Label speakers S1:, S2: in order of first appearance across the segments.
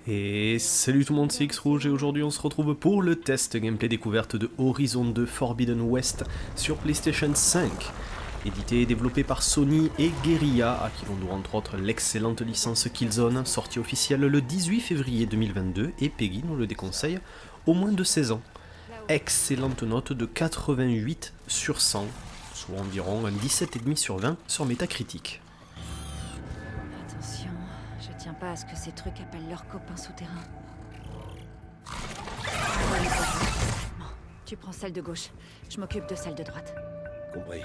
S1: Et salut tout le monde, c'est X-Rouge et aujourd'hui on se retrouve pour le test gameplay découverte de Horizon 2 Forbidden West sur PlayStation 5. Édité et développé par Sony et Guerrilla, à qui l'on doit entre autres l'excellente licence Killzone, sortie officielle le 18 février 2022 et Peggy nous le déconseille au moins de 16 ans. Excellente note de 88 sur 100, soit environ un 17,5 sur 20 sur Metacritic.
S2: Attention, je tiens pas à ce que ces trucs appellent leurs copains souterrains. Bon, tu prends celle de gauche, je m'occupe de celle de droite.
S3: Compris.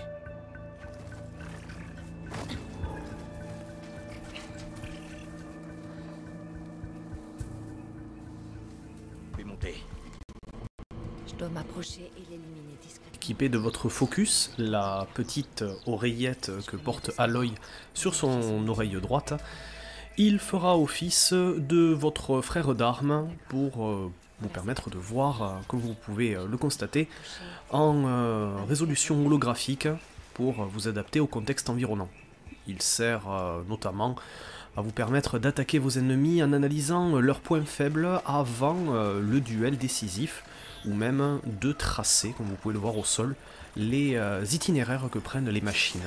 S3: Puis monter.
S2: Je dois m'approcher et l'éliminer discrètement.
S1: Équipé de votre focus, la petite oreillette que porte Aloy sur son oreille droite, il fera office de votre frère d'armes pour vous permettre de voir, comme vous pouvez le constater, en résolution holographique pour vous adapter au contexte environnant. Il sert notamment à vous permettre d'attaquer vos ennemis en analysant leurs points faibles avant le duel décisif, ou même de tracer, comme vous pouvez le voir au sol, les itinéraires que prennent les machines.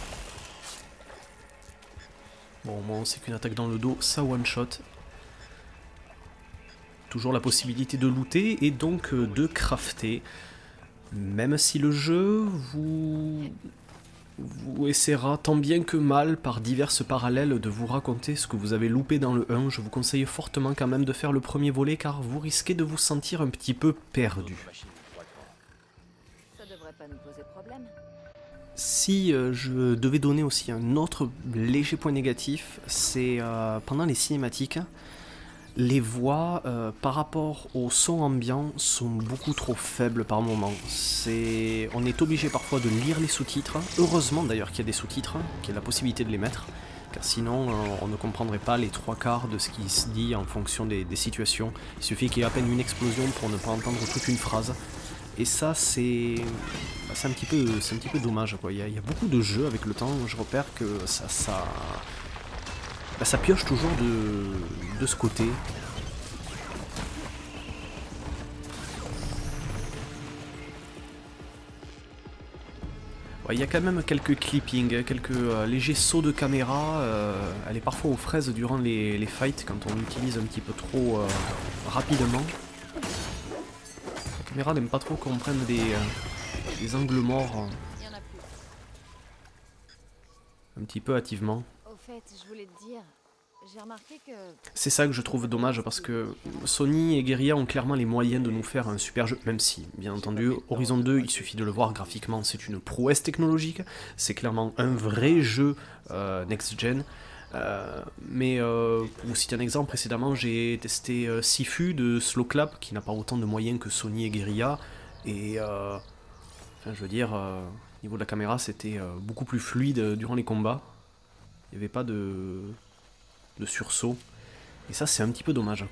S1: Bon, moi on sait qu'une attaque dans le dos, ça one-shot. Toujours la possibilité de looter et donc de crafter. Même si le jeu vous essaiera tant bien que mal, par diverses parallèles, de vous raconter ce que vous avez loupé dans le 1, je vous conseille fortement quand même de faire le premier volet car vous risquez de vous sentir un petit peu perdu.
S2: Ça devrait pas nous poser problème.
S1: Si je devais donner aussi un autre léger point négatif, c'est pendant les cinématiques, les voix par rapport au son ambiant sont beaucoup trop faibles par moment. On est obligé parfois de lire les sous-titres, heureusement d'ailleurs qu'il y a des sous-titres, qu'il y a la possibilité de les mettre, car sinon on ne comprendrait pas les trois quarts de ce qui se dit en fonction des situations. Il suffit qu'il y ait à peine une explosion pour ne pas entendre toute une phrase. Et ça, c'est un petit peu dommage, quoi. Il y a beaucoup de jeux avec le temps, je repère que ça pioche toujours de ce côté. Ouais, il y a quand même quelques clippings, quelques légers sauts de caméra. Elle est parfois aux fraises durant les fights quand on l'utilise un petit peu trop rapidement. La caméra n'aime pas trop qu'on prenne des angles morts
S2: Il y en a plus.
S1: un petit peu hâtivement.
S2: Au fait, je voulais te dire, j'ai remarqué que...
S1: C'est ça que je trouve dommage parce que Sony et Guerrilla ont clairement les moyens de nous faire un super jeu, même si, bien entendu, Horizon 2, il suffit de le voir graphiquement, c'est une prouesse technologique, c'est clairement un vrai jeu next-gen. Mais pour vous citer un exemple, précédemment j'ai testé Sifu de Slow Clap qui n'a pas autant de moyens que Sony et Guerrilla et enfin, je veux dire, au niveau de la caméra c'était beaucoup plus fluide durant les combats, il n'y avait pas de sursaut et ça c'est un petit peu dommage.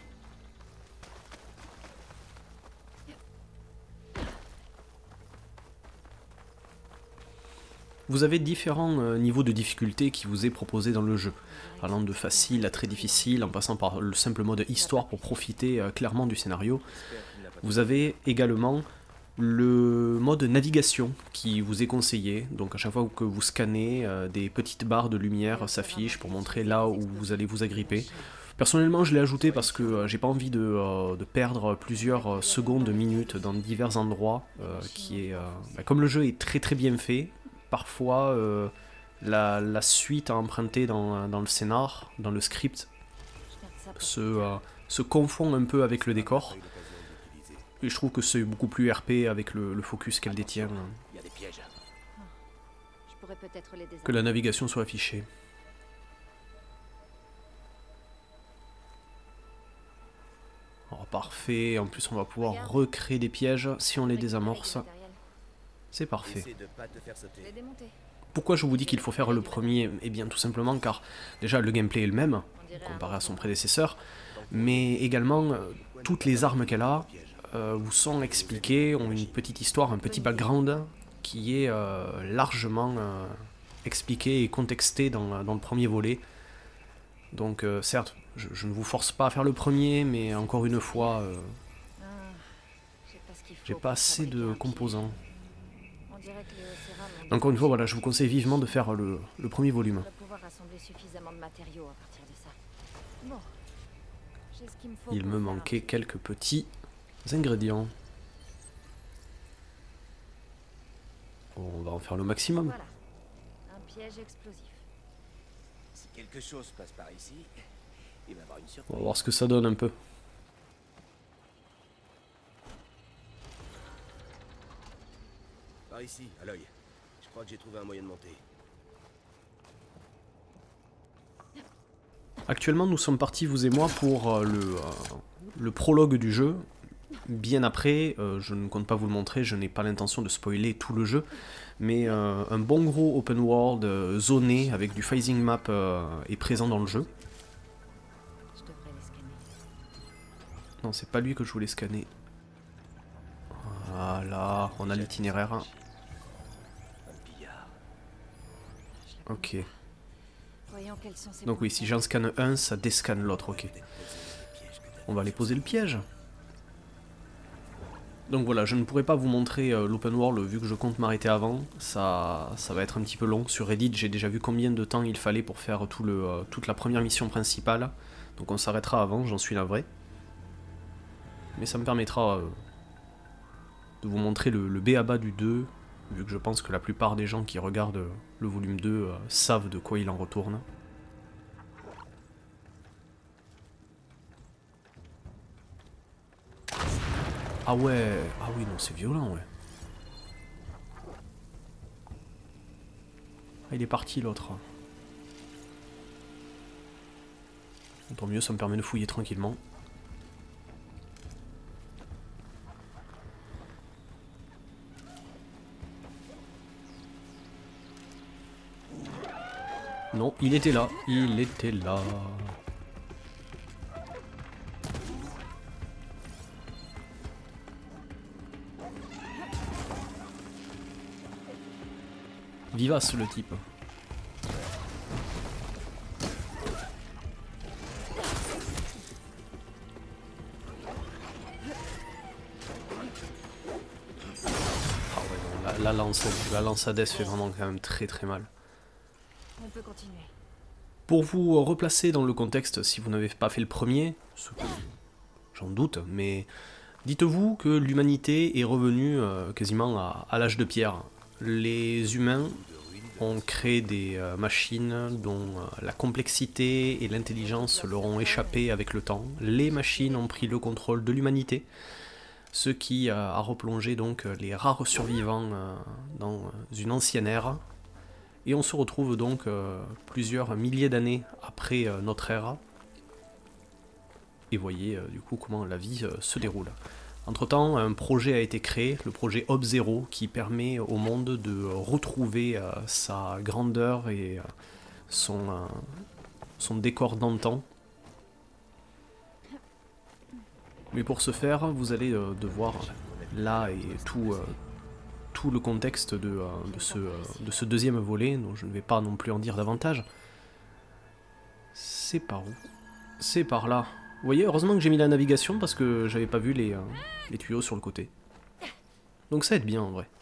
S1: Vous avez différents niveaux de difficulté qui vous est proposé dans le jeu, allant de facile à très difficile, en passant par le simple mode histoire pour profiter clairement du scénario. Vous avez également le mode navigation qui vous est conseillé, donc à chaque fois que vous scannez, des petites barres de lumière s'affichent pour montrer là où vous allez vous agripper. Personnellement je l'ai ajouté parce que j'ai pas envie de perdre plusieurs secondes, minutes dans divers endroits, comme le jeu est très bien fait, parfois la suite à emprunter dans le scénar, dans le script, se confond un peu avec le décor. Et je trouve que c'est beaucoup plus RP avec le focus qu'elle détient,
S3: Il y a des pièges.
S2: Je pourrais peut-être les
S1: que la navigation soit affichée. Oh, parfait, en plus on va pouvoir recréer des pièges si on les désamorce. C'est parfait.
S3: Essaie de pas te faire sauter.
S2: Les démonter.
S1: Pourquoi je vous dis qu'il faut faire le premier? Eh bien tout simplement car déjà le gameplay est le même, comparé à son prédécesseur, mais également toutes les armes qu'elle a vous sont expliquées, ont une petite histoire, un petit background qui est largement expliqué et contexté dans le premier volet. Donc certes, je ne vous force pas à faire le premier, mais encore une fois,
S2: Ah, j'ai pas ce qu'il faut
S1: j'ai pas
S2: pour
S1: assez
S2: fabriquer
S1: de
S2: un pied.
S1: composants.
S2: On dirait que les Océranes ont
S1: Encore une fois,
S2: débranché.
S1: voilà, je vous conseille vivement de faire le premier volume.
S2: Je devrais pouvoir rassembler suffisamment de matériaux à partir de ça. Bon, j'ai ce qu'il me faut
S1: Il
S2: pour
S1: me
S2: faire un
S1: manquait
S2: pied.
S1: quelques petits ingrédients. On va en faire le maximum.
S2: Voilà, un piège explosif.
S3: Si quelque chose passe par ici, il va y avoir une
S1: On
S3: surprise.
S1: va voir ce que ça donne un peu.
S3: Par ici, à l'œil. Je crois que j'ai trouvé un moyen de monter.
S1: Actuellement, nous sommes partis, vous et moi, pour le prologue du jeu. Bien après, je ne compte pas vous le montrer, je n'ai pas l'intention de spoiler tout le jeu, mais un bon gros open world zoné avec du phasing map est présent dans le jeu.
S2: Je devrais les scanner.
S1: Non, c'est pas lui que je voulais scanner. Voilà, on a l'itinéraire.
S3: Un billard.
S1: Ok.
S2: Voyons quels sont ces
S1: Donc oui,
S2: points
S1: si
S2: faibles.
S1: j'en scanne un, ça déscanne l'autre, ok. On va aller poser le piège. Donc voilà, je ne pourrai pas vous montrer l'open world vu que je compte m'arrêter avant. Ça va être un petit peu long. Sur Reddit, j'ai déjà vu combien de temps il fallait pour faire toute la première mission principale. Donc on s'arrêtera avant, j'en suis navré. Mais ça me permettra de vous montrer le b.a.-ba du 2, vu que je pense que la plupart des gens qui regardent le volume 2 savent de quoi il en retourne. Ah ouais, ah oui, non, c'est violent, ouais. Ah, il est parti l'autre. Tant mieux, ça me permet de fouiller tranquillement. Non, il était là, il était là. Vivace le type. Ah ouais, non, la lance Hades fait vraiment quand même très très mal.
S2: On peut continuer.
S1: Pour vous replacer dans le contexte, si vous n'avez pas fait le premier, ce que j'en doute, mais dites-vous que l'humanité est revenue quasiment à l'âge de pierre. Les humains ont créé des machines dont la complexité et l'intelligence leur ont échappé avec le temps. Les machines ont pris le contrôle de l'humanité, ce qui a replongé donc les rares survivants dans une ancienne ère. Et on se retrouve donc plusieurs milliers d'années après notre ère. Et voyez du coup comment la vie se déroule. Entre-temps, un projet a été créé, le projet Ob-Zero, qui permet au monde de retrouver sa grandeur et son décor d'antan. Mais pour ce faire, vous allez devoir, là et tout le contexte de ce deuxième volet, dont je ne vais pas non plus en dire davantage. C'est par où? C'est par là. Vous voyez, heureusement que j'ai mis la navigation parce que j'avais pas vu les tuyaux sur le côté. Donc ça aide bien en vrai.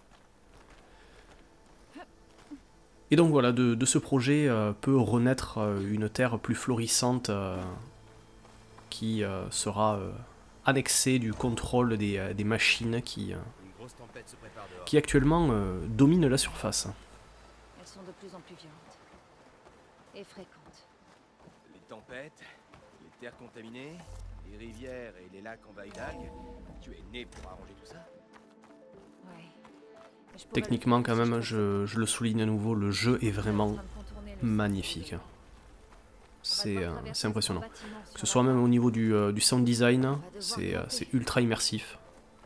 S1: Et donc voilà, de ce projet peut renaître une terre plus florissante qui sera annexée du contrôle des machines qui
S3: Une grosse tempête se prépare dehors.
S1: actuellement dominent la surface.
S2: Elles sont de plus en plus violentes. Et fréquentes.
S3: Les tempêtes, les terres contaminées, les rivières et les lacs envahis d'algues. Tu es né pour arranger tout ça?
S2: Ouais. Mais je pourrais
S1: Techniquement
S2: le faire
S1: quand
S2: si
S1: même,
S2: je
S1: je le souligne à nouveau, le jeu est vraiment
S2: en train de contourner le
S1: magnifique.
S2: On va
S1: C'est
S2: devoir traverser
S1: c'est impressionnant.
S2: ce bâtiment
S1: Que
S2: sur
S1: ce
S2: la
S1: soit même
S2: voie.
S1: au niveau du sound design,
S2: c'est
S1: c'est ultra immersif.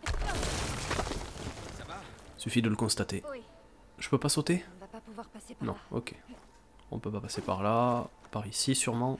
S3: Ça va?
S1: Suffit de le constater.
S2: Oui,
S1: Je peux pas sauter?
S2: on ne va pas pouvoir passer par
S1: Non,
S2: là.
S1: ok. On peut pas passer par là, par ici sûrement.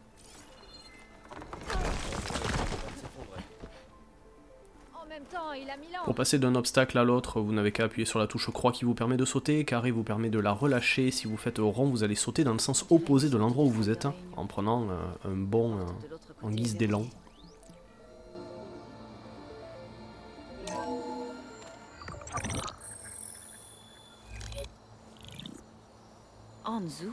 S2: En même temps, il a a 1000 ans.
S1: Pour passer d'un obstacle à l'autre, vous n'avez qu'à appuyer sur la touche croix qui vous permet de sauter, carré vous permet de la relâcher, si vous faites rond vous allez sauter dans le sens opposé de l'endroit où vous êtes, en prenant un bond
S2: De l'autre côté,
S1: en guise
S2: vers-
S1: d'élan.
S2: Anzu?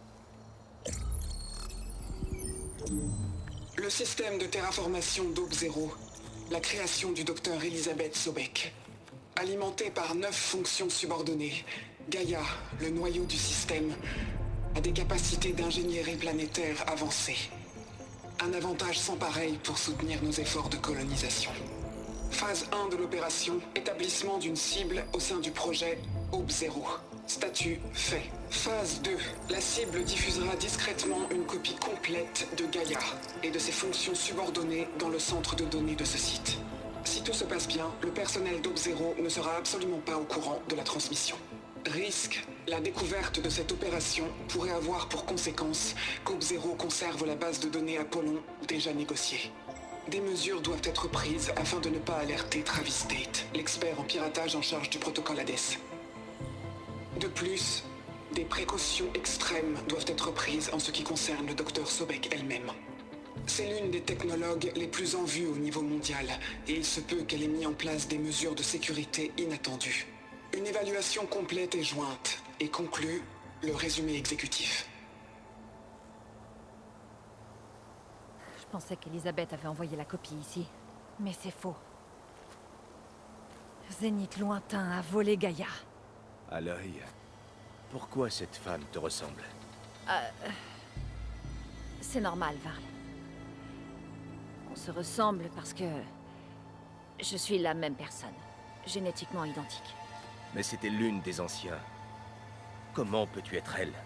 S4: Le système de terraformation d'Aube Zéro, la création du docteur Elisabeth Sobek. Alimenté par 9 fonctions subordonnées, Gaïa, le noyau du système, a des capacités d'ingénierie planétaire avancées. Un avantage sans pareil pour soutenir nos efforts de colonisation. Phase 1 de l'opération, établissement d'une cible au sein du projet Aube Zéro. Statut fait. Phase 2. La cible diffusera discrètement une copie complète de Gaïa et de ses fonctions subordonnées dans le centre de données de ce site. Si tout se passe bien, le personnel d'Aube Zéro ne sera absolument pas au courant de la transmission. Risque. La découverte de cette opération pourrait avoir pour conséquence qu'Aube Zéro conserve la base de données Apollon déjà négociée. Des mesures doivent être prises afin de ne pas alerter Travis Tate, l'expert en piratage en charge du protocole Hades. De plus, des précautions extrêmes doivent être prises en ce qui concerne le docteur Sobek elle-même. C'est l'une des technologues les plus en vue au niveau mondial, et il se peut qu'elle ait mis en place des mesures de sécurité inattendues. Une évaluation complète est jointe, et conclut le résumé exécutif.
S2: Je pensais qu'Elisabeth avait envoyé la copie ici. Mais c'est faux. Zénith lointain a volé Gaïa.
S3: À l'œil. Pourquoi cette femme te ressemble?
S2: C'est normal, Varl. On se ressemble parce que... je suis la même personne. Génétiquement identique.
S3: Mais c'était l'une des anciens. Comment peux-tu être elle?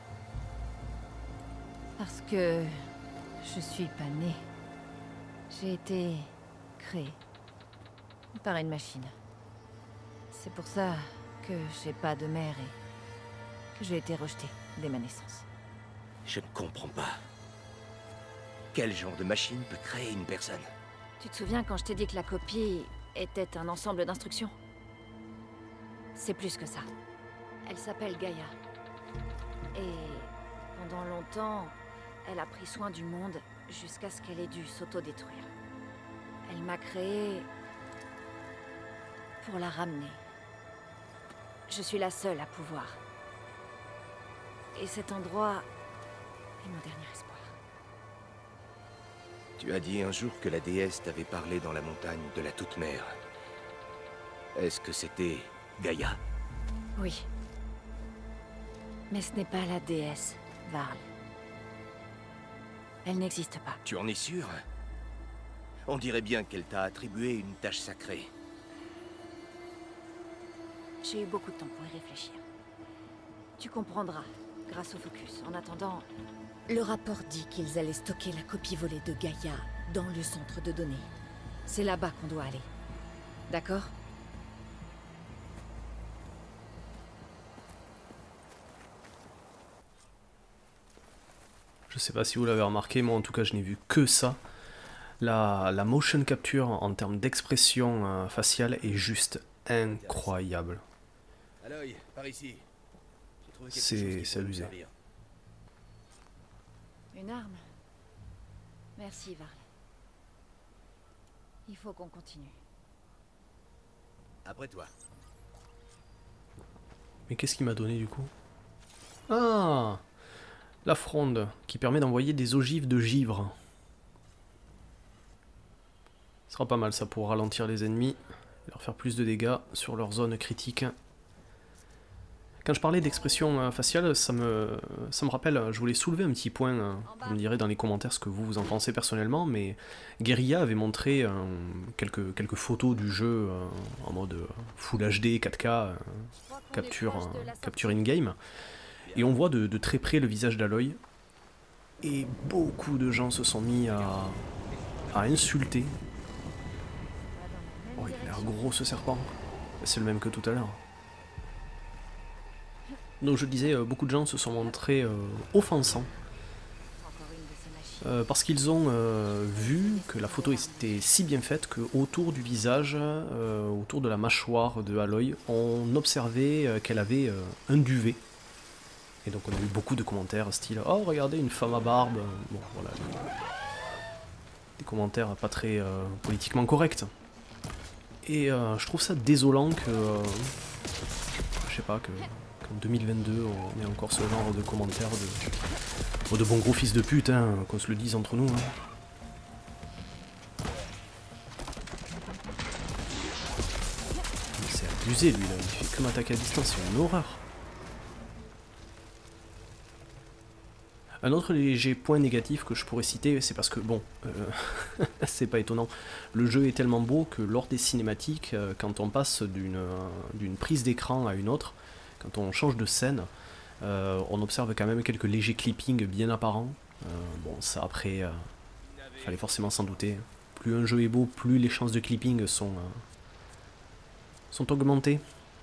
S2: Parce que... je suis pas née. J'ai été... créée. Par une machine. C'est pour ça que j'ai pas de mère et... que j'ai été rejetée dès ma naissance.
S3: Je ne comprends pas. Quel genre de machine peut créer une personne?
S2: Tu te souviens quand je t'ai dit que la copie était un ensemble d'instructions? C'est plus que ça. Elle s'appelle Gaïa. Et pendant longtemps, elle a pris soin du monde jusqu'à ce qu'elle ait dû s'autodétruire. Elle m'a créée pour la ramener. Je suis la seule à pouvoir. Et cet endroit est mon dernier espoir.
S3: Tu as dit un jour que la déesse t'avait parlé dans la montagne de la Toute-Mère. Est-ce que c'était Gaïa?
S2: Oui. Mais ce n'est pas la déesse, Varl. Elle n'existe pas.
S3: Tu en es sûr? On dirait bien qu'elle t'a attribué une tâche sacrée.
S2: J'ai eu beaucoup de temps pour y réfléchir. Tu comprendras, grâce au focus. En attendant... Le rapport dit qu'ils allaient stocker la copie volée de Gaïa dans le centre de données. C'est là-bas qu'on doit aller. D'accord?
S1: Je sais pas si vous l'avez remarqué, moi en tout cas je n'ai vu que ça. La motion capture en termes d'expression faciale est juste incroyable.
S3: Aloy, par ici. J'ai trouvé quelque
S1: C'est-
S3: chose qui
S1: c'est
S3: pourrait nous
S1: abusé.
S3: servir.
S2: Une arme. Merci, Varl. Il faut qu'on continue.
S3: Après toi.
S1: Mais qu'est-ce qu'il m'a donné du coup? Ah, la fronde, qui permet d'envoyer des ogives de givre. Ce sera pas mal ça pour ralentir les ennemis, et leur faire plus de dégâts sur leur zone critique. Quand je parlais d'expression faciale, ça me rappelle, je voulais soulever un petit point, vous me direz dans les commentaires ce que vous en pensez personnellement, mais Guerrilla avait montré quelques photos du jeu en mode Full HD, 4K, capture in-game, et on voit de très près le visage d'Aloy, et beaucoup de gens se sont mis à insulter. Oh, il a l'air gros ce serpent, c'est le même que tout à l'heure. Donc je disais, beaucoup de gens se sont montrés offensants
S2: Encore une de ces machines.
S1: Parce qu'ils ont vu que la photo était si bien faite que autour du visage, autour de la mâchoire de Aloy, on observait qu'elle avait un duvet. Et donc on a eu beaucoup de commentaires style oh regardez une femme à barbe. Bon voilà, des commentaires pas très politiquement corrects. Et je trouve ça désolant que je sais pas qu'en 2022 on ait encore ce genre de commentaires de bons gros fils de pute, hein, qu'on se le dise entre nous. Hein. C'est abusé lui là, il fait que m'attaquer à distance, c'est une horreur. Un autre léger point négatif que je pourrais citer, c'est parce que, bon, c'est pas étonnant, le jeu est tellement beau que lors des cinématiques, quand on passe d'une prise d'écran à une autre, quand on change de scène, on observe quand même quelques légers clippings bien apparents. Bon, ça après, fallait forcément s'en douter. Plus un jeu est beau, plus les chances de clipping sont augmentées.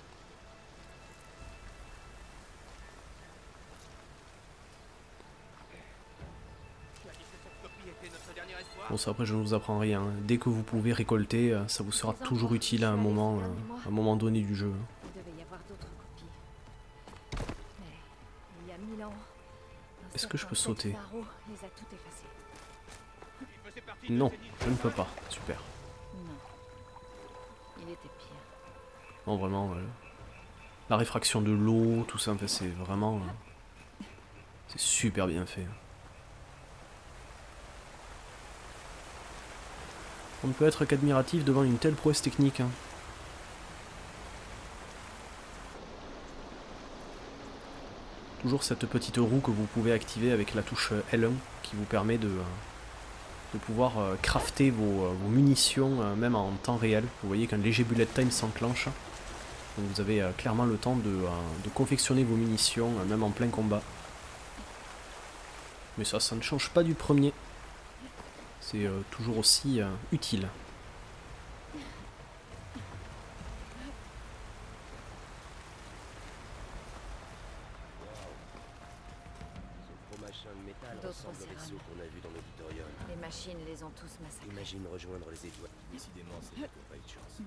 S1: Bon, ça après je ne vous apprends rien. Dès que vous pouvez récolter, ça vous sera toujours utile à un moment donné du jeu.
S2: Il devait y avoir d'autres copies. Mais il y a 1000 ans, un
S1: Est-ce que je peux
S2: certain
S1: sauter?
S2: Pharaon les a toutes effacées.
S1: Non, je ne peux pas. Super.
S2: Non. Il était pire.
S1: Non, vraiment, la réfraction de l'eau, tout ça, en fait, c'est vraiment... c'est super bien fait. On ne peut être qu'admiratif devant une telle prouesse technique. Hein. Toujours cette petite roue que vous pouvez activer avec la touche L1 qui vous permet de pouvoir crafter vos munitions même en temps réel. Vous voyez qu'un léger bullet time s'enclenche. Donc vous avez clairement le temps de confectionner vos munitions même en plein combat. Mais ça ne change pas du premier. C'est toujours aussi utile.
S2: D'autres cérames.
S3: qu'on a vu dans l'auditorium.
S2: Les machines les ont tous massacrés.
S3: Imagine rejoindre les étoiles. Décidément, c'est qu'on pas eu de chance.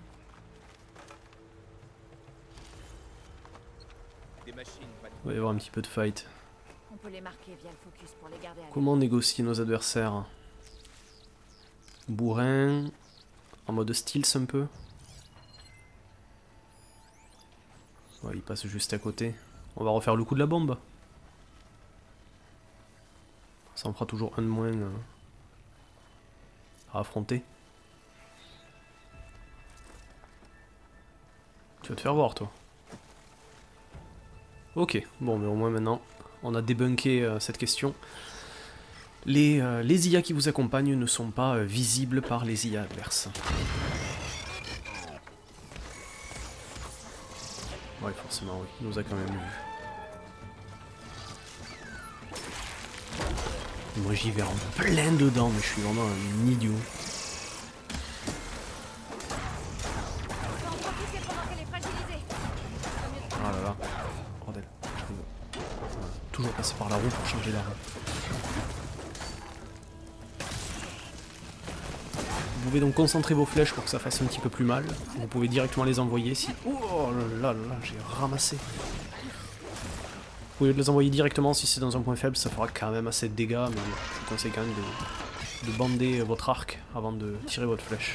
S3: Des machines, pas de...
S1: Il va y avoir un petit peu de fight.
S2: On peut les marquer via le focus pour les garder à vue.
S1: Comment négocier nos adversaires? Bourrin, en mode stealth un peu. Ouais, il passe juste à côté. On va refaire le coup de la bombe. Ça en fera toujours un de moins à affronter. Tu vas te faire voir, toi. Ok, bon, mais au moins maintenant, on a débunké cette question. Les IA qui vous accompagnent ne sont pas visibles par les IA adverses. Ouais, forcément, oui. Il nous a quand même vu. Moi, j'y vais en plein dedans, mais je suis vraiment un idiot. Ah là là. Bordel. J'arrive. Toujours passer par la roue pour changer la roue. Vous pouvez donc concentrer vos flèches pour que ça fasse un petit peu plus mal. Vous pouvez directement les envoyer si... Oh là là, j'ai ramassé. Vous pouvez les envoyer directement si c'est dans un point faible, ça fera quand même assez de dégâts, mais je vous conseille quand même de bander votre arc avant de tirer votre flèche.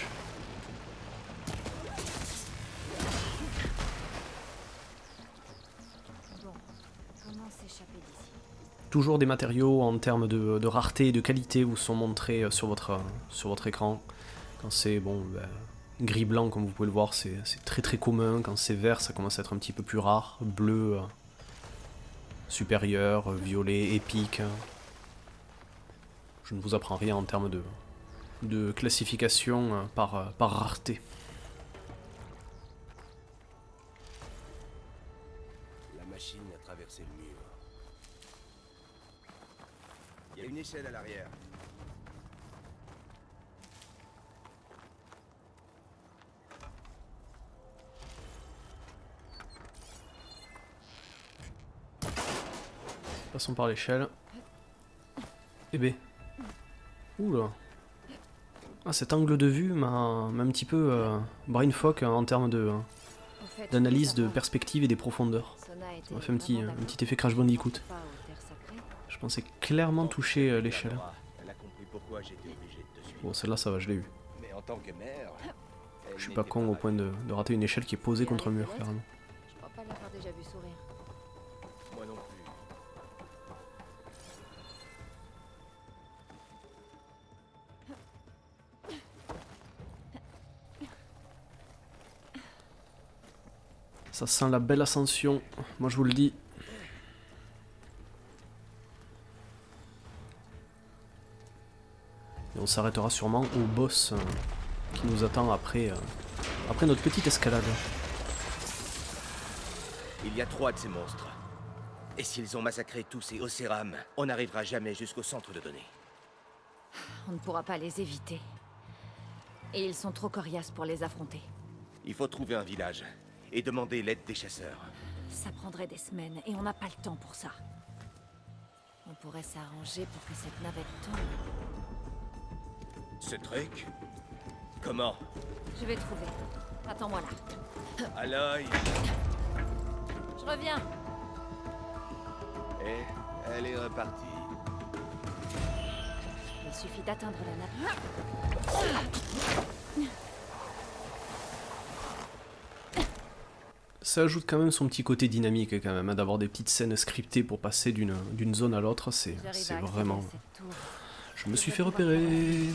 S2: Bon, comment s'échapper d'ici?
S1: Toujours des matériaux en termes de rareté et de qualité vous sont montrés sur votre écran. Quand c'est bon, gris-blanc comme vous pouvez le voir, c'est très très commun. Quand c'est vert, ça commence à être un petit peu plus rare. Bleu, supérieur, violet, épique. Je ne vous apprends rien en termes de classification par rareté.
S3: La machine a traversé le mur. Il y a une échelle à l'arrière.
S1: Passons par l'échelle. Eh ben, Oula. Ah, cet angle de vue m'a un petit peu brainfuck en termes de
S2: Au fait,
S1: d'analyse
S2: je
S1: de
S2: voulais
S1: perspective et des profondeurs.
S2: savoir, Sona était
S1: Ça m'a fait un
S2: vraiment d'accord
S1: petit effet Crash Bandicoot.
S2: pas aux terres sacrées.
S1: Je pensais clairement toucher l'échelle.
S3: Elle a compris pourquoi j'étais obligé de te suivre.
S1: Bon, celle-là, ça va, je l'ai eu.
S3: Mais en tant que mère,
S1: Je suis pas con au point de rater une échelle qui est posée contre un mur, carrément.
S2: Je crois pas l'avoir déjà vu sourire.
S3: Moi non plus.
S1: Ça sent la belle ascension, moi je vous le dis. Et on s'arrêtera sûrement au boss qui nous attend après notre petite escalade.
S3: Il y a 3 de ces monstres. Et s'ils ont massacré tous ces Océram, on n'arrivera jamais jusqu'au centre de données.
S2: On ne pourra pas les éviter. Et ils sont trop coriaces pour les affronter.
S3: Il faut trouver un village et demander l'aide des chasseurs.
S2: Ça prendrait des semaines et on n'a pas le temps pour ça. On pourrait s'arranger pour que cette navette tombe.
S3: Ce truc? Comment?
S2: Je vais trouver. Attends-moi là.
S3: Aloy!
S2: Je reviens.
S3: Et elle est repartie.
S2: Il suffit d'atteindre la navette.
S1: Ça ajoute quand même son petit côté dynamique quand même, hein, d'avoir des petites scènes scriptées pour passer d'une zone à l'autre, c'est
S2: J'arrive à
S1: vraiment...
S2: accéder à cette tour.
S1: Je me suis fait repérer.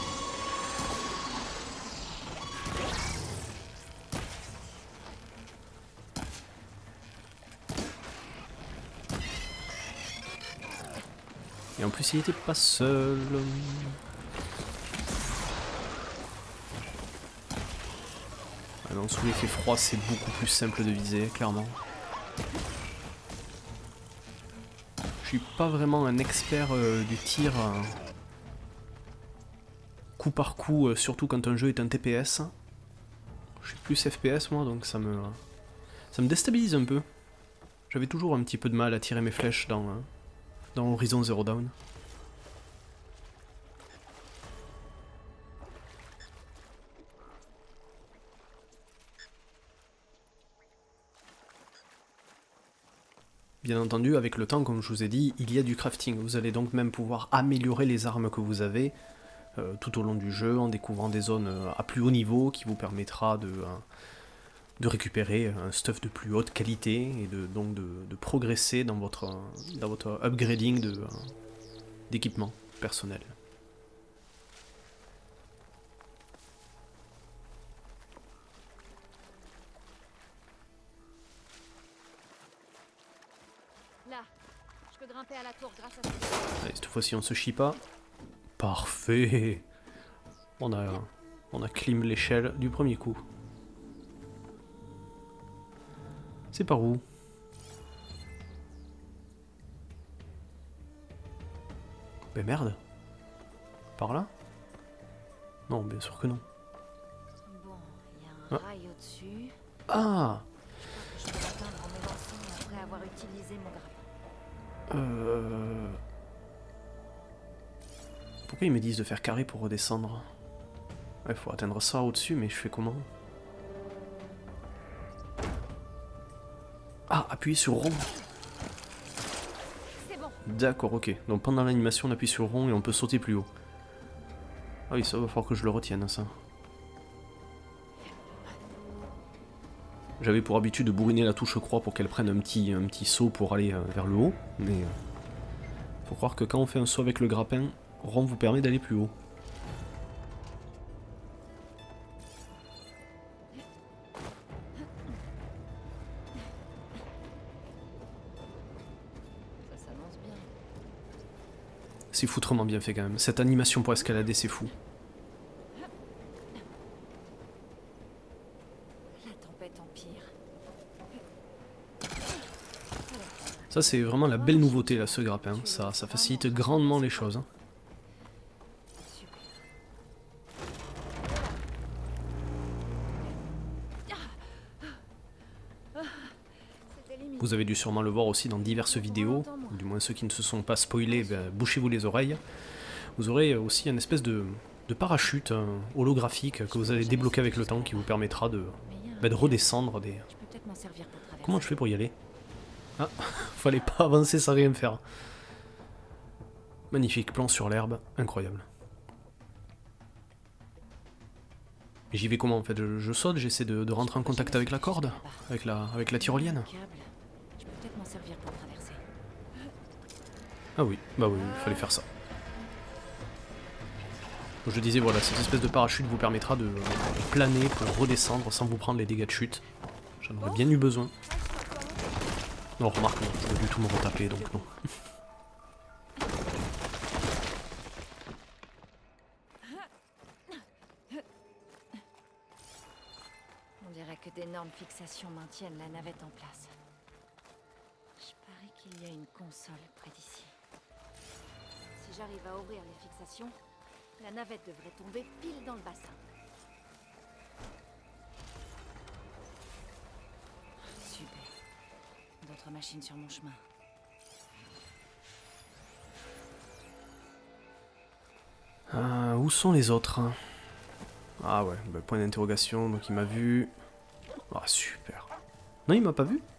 S1: Et en plus il était pas seul. Ah non, sous l'effet froid c'est beaucoup plus simple de viser, clairement. Je suis pas vraiment un expert du tir coup par coup, surtout quand un jeu est un TPS. Je suis plus FPS moi, donc ça me déstabilise un peu. J'avais toujours un petit peu de mal à tirer mes flèches dans Horizon Zero Dawn. Bien entendu, avec le temps, comme je vous ai dit, il y a du crafting. Vous allez donc même pouvoir améliorer les armes que vous avez tout au long du jeu, en découvrant des zones à plus haut niveau, qui vous permettra de récupérer un stuff de plus haute qualité, et donc de progresser dans votre upgrading d'équipement personnel.
S2: Là, je peux grimper à la tour grâce à ça.
S1: Allez, cette fois-ci on se chie pas. Parfait. On a clim l'échelle du premier coup. C'est par où? Ben merde. Par là? Non, bien sûr que non.
S2: Bon, il y a un
S1: Ah.
S2: rail au-dessus.
S1: Ah!
S2: Je peux l'atteindre en m'élançant après avoir utilisé mon grappin.
S1: Pourquoi ils me disent de faire carré pour redescendre? Il faut atteindre ça au-dessus, mais je fais comment? Ah, appuyer sur rond.
S2: C'est bon.
S1: D'accord, ok. Donc pendant l'animation, on appuie sur rond et on peut sauter plus haut. Ah oui, ça va falloir que je le retienne, ça. J'avais pour habitude de bourriner la touche croix pour qu'elle prenne un petit saut pour aller vers le haut, mais faut croire que quand on fait un saut avec le grappin, rond vous permet d'aller plus haut.
S2: Ça s'annonce bien.
S1: C'est foutrement bien fait quand même. Cette animation pour escalader, c'est fou.
S2: La tempête empire.
S1: Ça, c'est vraiment la belle nouveauté, là, ce grappin. Ça facilite grandement les choses, hein.
S2: Super. C'était limite.
S1: Vous avez dû sûrement le voir aussi dans diverses vidéos, du moins ceux qui ne se sont pas spoilés, ben, bouchez-vous les oreilles, Vous aurez aussi une espèce de parachute holographique que vous allez débloquer avec le temps qui vous permettra de, de redescendre des...
S2: Je peux peut-être m'en servir pour traverser.
S1: Comment je fais pour y aller? Ah, fallait pas avancer sans rien faire. Magnifique plan sur l'herbe, incroyable. J'y vais comment en fait? Je saute, j'essaie de rentrer en contact avec la corde, avec la tyrolienne.
S2: Je peux peut-être m'en servir pour traverser.
S1: Ah oui, bah oui, il fallait faire ça. Donc je disais voilà, cette espèce de parachute vous permettra de planer pour redescendre sans vous prendre les dégâts de chute. J'en aurais bien eu besoin. Non, remarque, non, je vais du tout me retaper donc non.
S2: On dirait que d'énormes fixations maintiennent la navette en place. Je parie qu'il y a une console près d'ici. Si j'arrive à ouvrir les fixations, la navette devrait tomber pile dans le bassin. Super. D'autres machines sur mon chemin.
S1: Où sont les autres? Ah ouais, bah, point d'interrogation, donc il m'a vu. Ah super. Non, il m'a pas vu?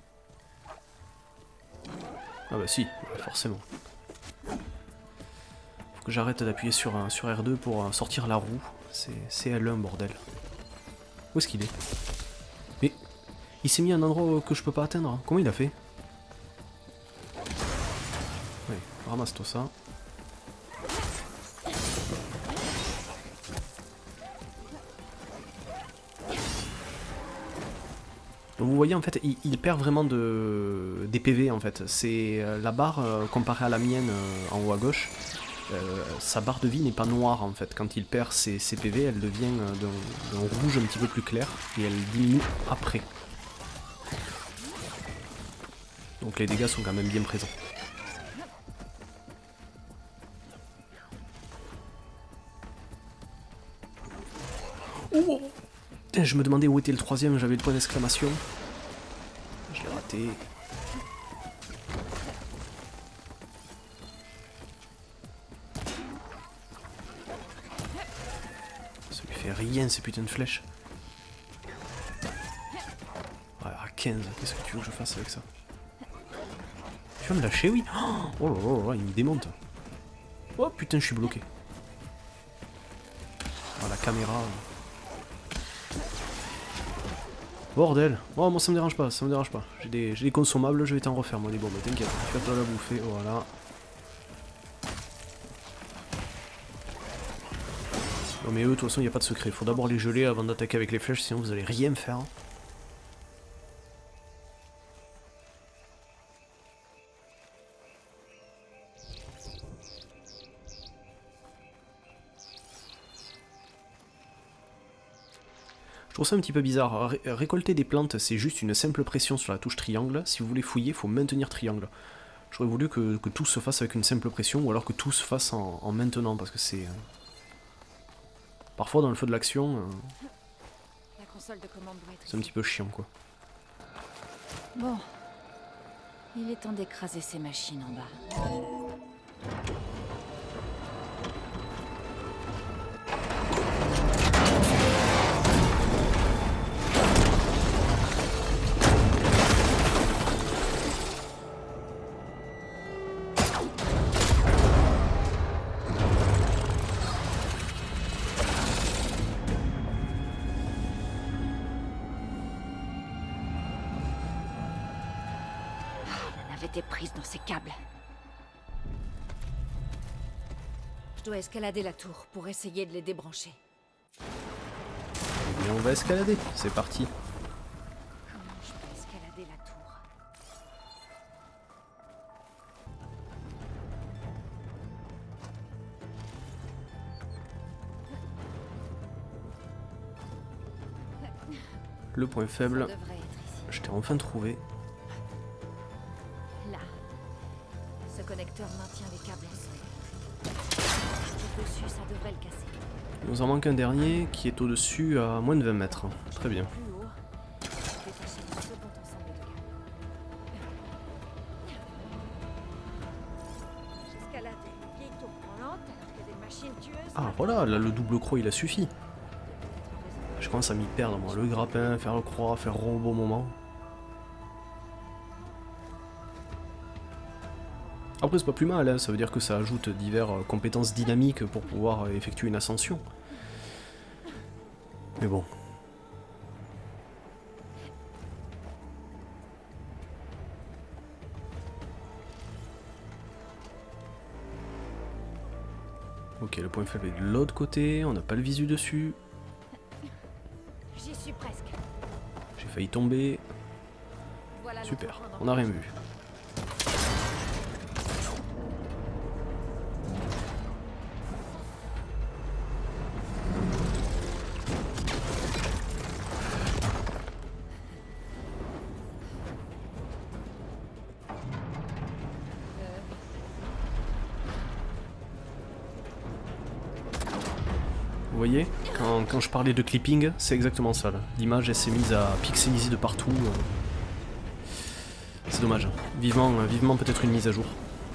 S1: Ah bah si, forcément. Faut que j'arrête d'appuyer sur R2 pour sortir la roue. C'est L1 bordel. Où est-ce qu'il est? Mais il s'est mis à un endroit que je peux pas atteindre. Comment il a fait? Ouais, ramasse-toi ça. Donc vous voyez en fait, il perd vraiment des PV en fait. C'est la barre comparée à la mienne en haut à gauche. Sa barre de vie n'est pas noire en fait. Quand il perd ses PV, elle devient d'un rouge un petit peu plus clair et elle diminue après. Donc les dégâts sont quand même bien présents. Oh, putain, je me demandais où était le troisième, j'avais le point d'exclamation. Je l'ai raté. Ça lui fait rien ces putains de flèches. Ouais, à 15, qu'est-ce que tu veux que je fasse avec ça? Tu vas me lâcher, oui? Oh là là là, il me démonte. Oh putain, je suis bloqué. Oh, la caméra. Bordel. Oh, moi ça me dérange pas, ça me dérange pas. J'ai des consommables, je vais t'en refaire, moi des bombes, t'inquiète. Tu vas te la bouffer, voilà. Non mais eux, de toute façon, il n'y a pas de secret. Faut d'abord les geler avant d'attaquer avec les flèches, sinon vous allez rien faire. Je trouve ça un petit peu bizarre. Récolter des plantes, c'est juste une simple pression sur la touche triangle. Si vous voulez fouiller, il faut maintenir triangle. J'aurais voulu que tout se fasse avec une simple pression, ou alors que tout se fasse en maintenant, parce que c'est... Parfois, dans le feu de l'action, c'est un petit peu chiant, quoi.
S2: Bon. Il est temps d'écraser ces machines en bas. Était prise dans ces câbles. Je dois escalader la tour pour essayer de les débrancher.
S1: Et on va escalader, c'est parti.
S2: Comment je peux escalader la tour?
S1: Le point faible,
S2: Ça devrait être ici.
S1: je t'ai enfin trouvé.
S2: Là. Ce connecteur maintient les câbles ensemble. Dessus, ça devrait le casser.
S1: Il nous en manque un dernier qui est au-dessus à moins de 20 mètres. Très bien.
S2: Plus haut, détacher le second ensemble de câbles. J'escalade une vieille tour branlante alors que des machines machine tueuse.
S1: Ah voilà, là le double croix il a suffi. Je commence à m'y perdre moi, le grappin, faire le croix, faire rond au bon moment. Après c'est pas plus mal, hein. Ça veut dire que ça ajoute diverses compétences dynamiques pour pouvoir effectuer une ascension. Mais bon. Ok, le point faible est de l'autre côté, on n'a pas le visu dessus.
S2: J'y suis presque.
S1: J'ai failli tomber.
S2: Voilà.
S1: Super, on n'a rien vu. Vous voyez, quand je parlais de clipping, c'est exactement ça. L'image elle s'est mise à pixeliser de partout. C'est dommage. Vivement peut-être une mise à jour.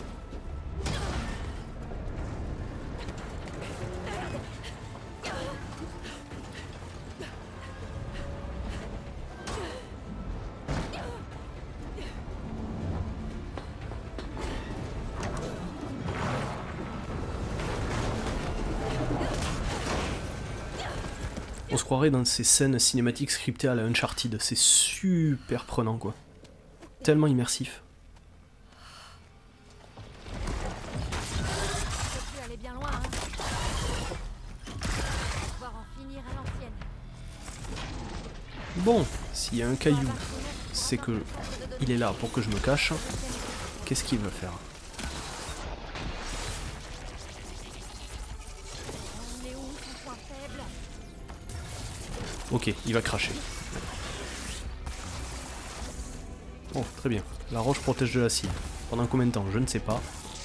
S1: On se croirait dans ces scènes cinématiques scriptées à la Uncharted, c'est super prenant quoi. Tellement immersif.
S2: Ça peut aller bien loin, hein. Pouvoir en finir à l'ancienne.
S1: Bon, s'il y a un caillou, c'est que il est là pour que je me cache. Qu'est-ce qu'il veut faire?
S2: On est où, son point faible?
S1: Ok, il va cracher. Oh, très bien. La roche protège de l'acide. Pendant combien de temps? Je ne sais pas.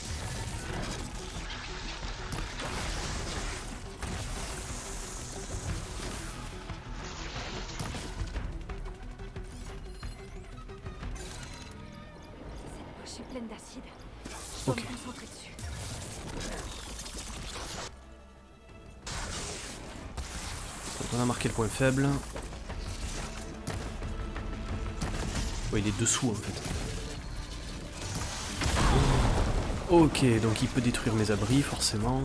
S2: Cette poche est pleine d'acide. Je dois
S1: Ok.
S2: me concentrer dessus.
S1: Donc on a marqué le point faible. Ouais, il est dessous en fait. Ok, donc il peut détruire mes abris, forcément.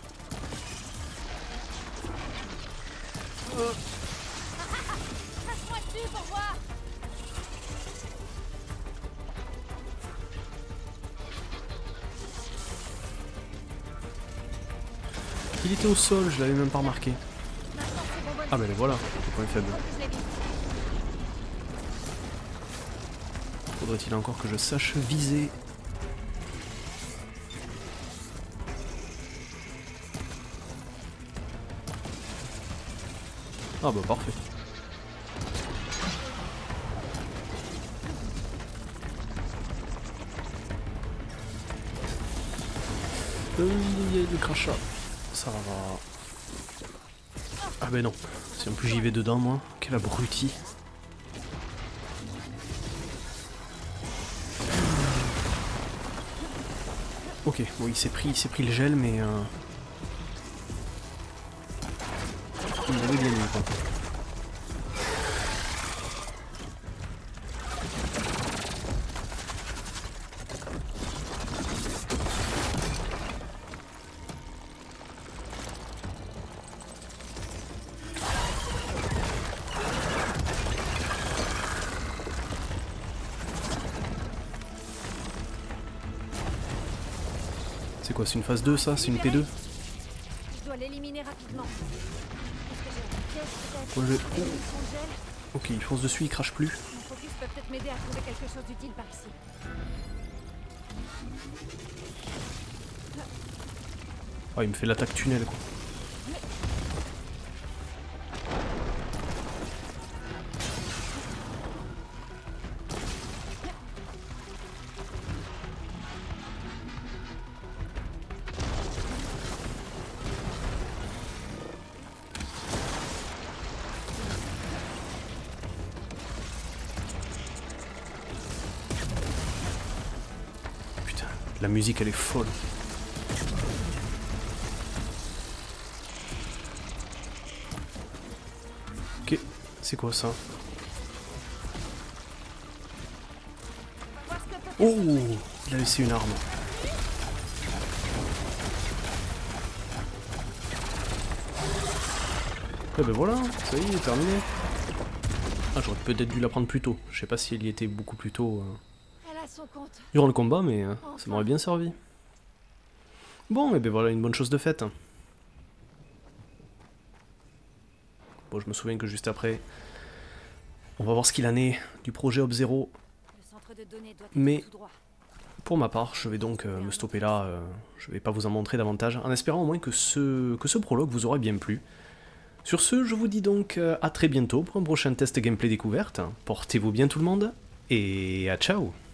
S2: Passe-moi dessus pour voir.
S1: Il était au sol, je l'avais même pas remarqué. Ah ben le voilà, le point faible.
S2: Je l'ai vu.
S1: Faudrait-il encore que je sache viser? Ah bah parfait. Il y a le crachat. Ça va. Ah ben non. Si en plus j'y vais dedans moi, quel abruti. Ok, bon il s'est pris le gel mais il m'avait bien mis quoi. C'est quoi, c'est une phase 2 ça? C'est une P2?
S2: Je dois l'éliminer rapidement. Est-ce que j'ai une pièce peut-être?
S1: Ouais,
S2: Une munition de gel?
S1: Ok, il fonce dessus, il crache plus.
S2: Mon focus peut peut-être m'aider à trouver quelque chose d'utile par ici.
S1: Oh, il me fait l'attaque tunnel quoi. Putain, la musique elle est folle. C'est quoi ça? Oh, il a laissé une arme. Et ben voilà, ça y est, terminé. Ah, j'aurais peut-être dû la prendre plus tôt. Je sais pas si elle y était beaucoup plus tôt
S2: Elle a son compte.
S1: durant le combat, mais ça m'aurait bien servi. Bon, et ben voilà, une bonne chose de faite. Bon, je me souviens que juste après, on va voir ce qu'il en est du projet Ob-Zero.
S2: Le centre de données doit être
S1: Mais
S2: tout droit.
S1: pour ma part, je vais donc me stopper là. Je vais pas vous en montrer davantage, en espérant au moins que ce prologue vous aura bien plu. Sur ce, je vous dis donc à très bientôt pour un prochain test gameplay découverte. Portez-vous bien tout le monde, et à ciao!